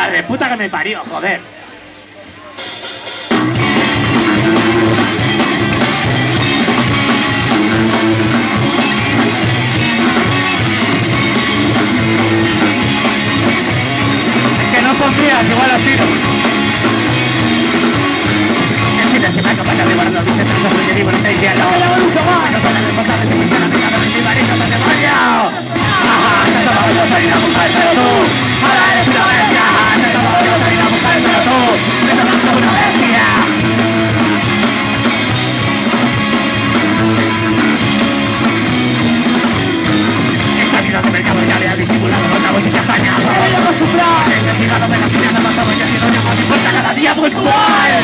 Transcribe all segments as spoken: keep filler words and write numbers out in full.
La reputa que me parió, joder. Es que no son mías, igual las tiro. En fin, se me ha capaz de guardar mis centros de que vivo en este infierno. No son las responsables de mi cara, mi cara, mi marido, mi demonio. Ajá, te tomo yo soy una mujer, pero tú ahora eres una bestia. Te tomo yo soy una mujer, pero tú me tomas como una bestia. Esta vida de mercado ya le ha disimulado con tragos y castañas. ¡Me voy a acostumbrar! El investigado de la fila de los ojos y así no llamo a mi puerta cada día puntual.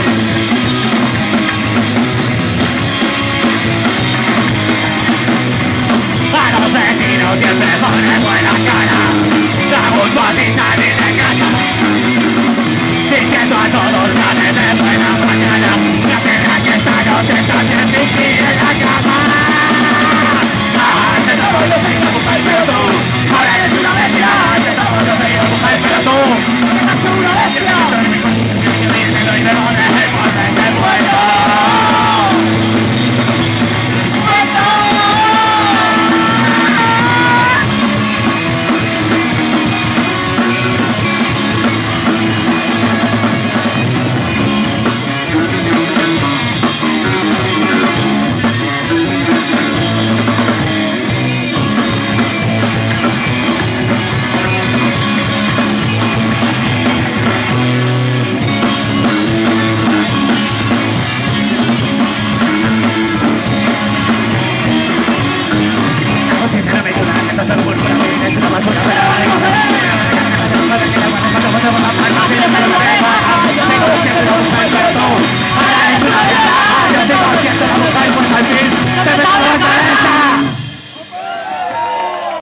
A los vecinos siempre pone buena cara. La culpa a ti nadie le engaña. Diciendo a todos ganes de buena mañana. La pena que esta noche también te en la cama.